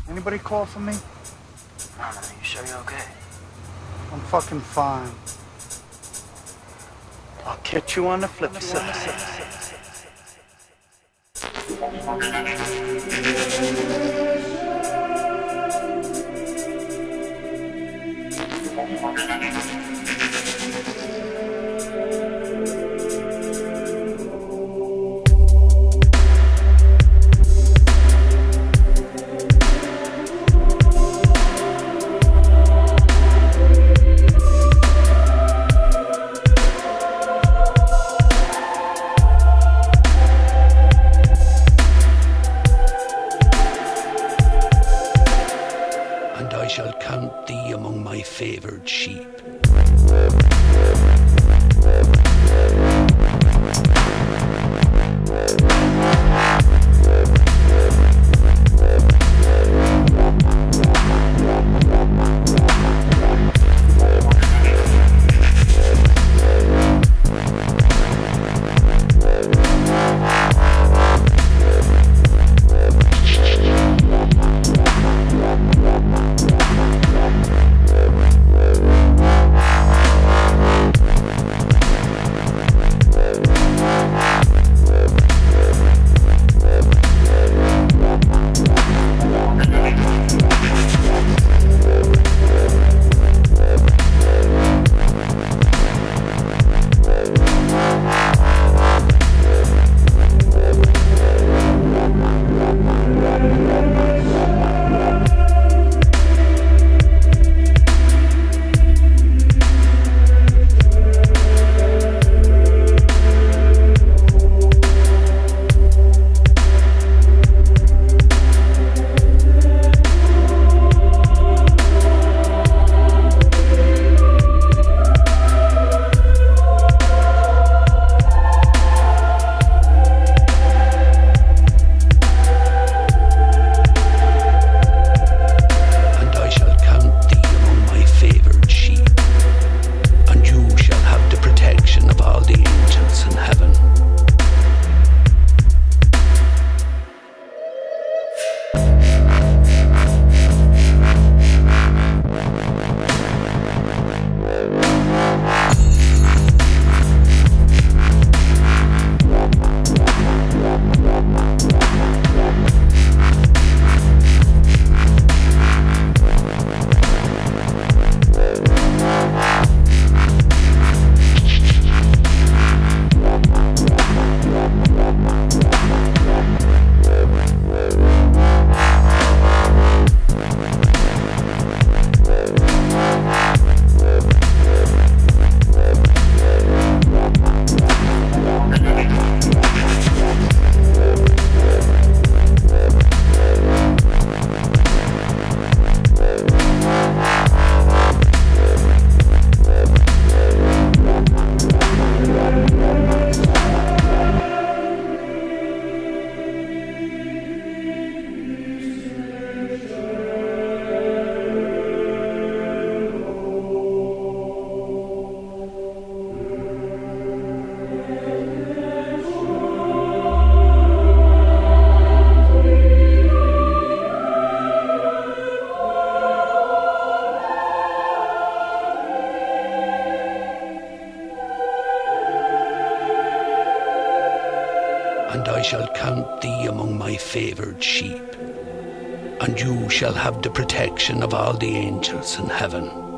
Anybody call for me? No, man, you sure you're okay? I'm fucking fine. I'll catch you on the flip side. And I shall count thee among my favoured sheep. And I shall count thee among my favoured sheep, and you shall have the protection of all the angels in heaven.